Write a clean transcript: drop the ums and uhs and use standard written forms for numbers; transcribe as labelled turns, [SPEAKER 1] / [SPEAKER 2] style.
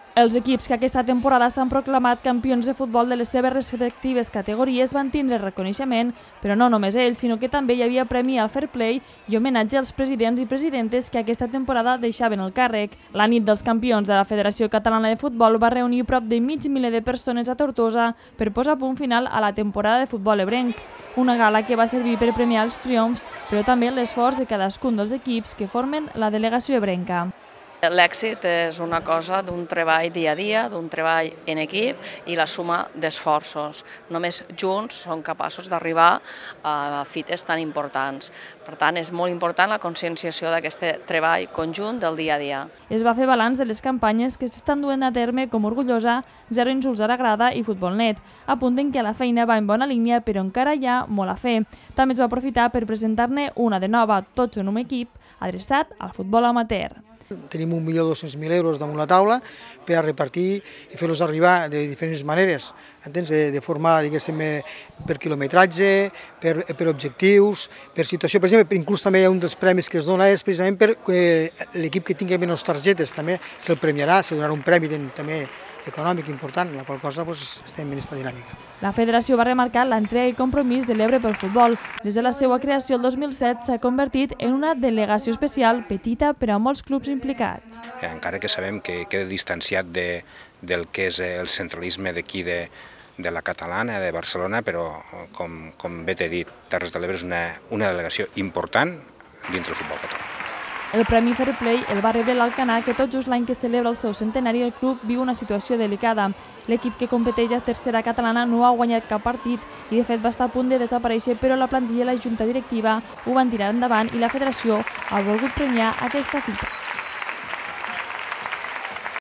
[SPEAKER 1] Els equips que aquesta temporada s'han proclamat campions de futbol de les seves respectives categories van tindre reconeixement, però no només ells, sinó que també hi havia premi al fair play i homenatge als presidents i presidentes que aquesta temporada deixaven el càrrec. La nit dels campions de la Federació Catalana de Futbol va reunir prop de mig miler de persones a Tortosa per posar punt final a la temporada de futbol ebrenc. Una gala que va servir per premiar els triomfs, però també l'esforç de cadascun dels equips que formen la delegació ebrenca.
[SPEAKER 2] L'èxit és una cosa d'un treball dia a dia, d'un treball en equip i la suma d'esforços. Només junts som capaços d'arribar a fites tan importants. Per tant, és molt important la conscienciació d'aquest treball conjunt del dia a dia.
[SPEAKER 1] Es va fer balanç de les campanyes que s'estan duent a terme com Orgullosa, Zero Insults a la Grada i Futbolnet. Apunten que la feina va en bona línia, però encara hi ha molt a fer. També es va aprofitar per presentar-ne una de nova, Tots en un equip, adreçat al futbol amateur.
[SPEAKER 3] Tenim 1.200.000 euros damunt la taula per a repartir i fer-los arribar de diferents maneres, de forma, diguéssim, per quilometratge, per objectius, per situació. Per exemple, inclús també un dels premis que es dona és precisament per l'equip que tingui menys targetes, també se'l premiarà, se donarà un premi també econòmic important, la qual cosa estem en aquesta dinàmica.
[SPEAKER 1] La federació va remarcar l'entrega i compromís de l'Ebre pel futbol. Des de la seva creació el 2007 s'ha convertit en una delegació especial petita per a molts clubs implicats.
[SPEAKER 4] Encara que sabem que queda distanciat del que és el centralisme d'aquí de la catalana, de Barcelona, però com bé t'he dit, Terres de l'Ebre és una delegació important dintre del futbol català.
[SPEAKER 1] El Premi Fair Play el va rebre l'Alcanar, que tot just l'any que celebra el seu centenari el club viu una situació delicada. L'equip que competeix a tercera catalana no ha guanyat cap partit i de fet va estar a punt de desaparèixer, però la plantilla i la junta directiva ho van tirar endavant i la federació ha volgut premiar aquesta fita.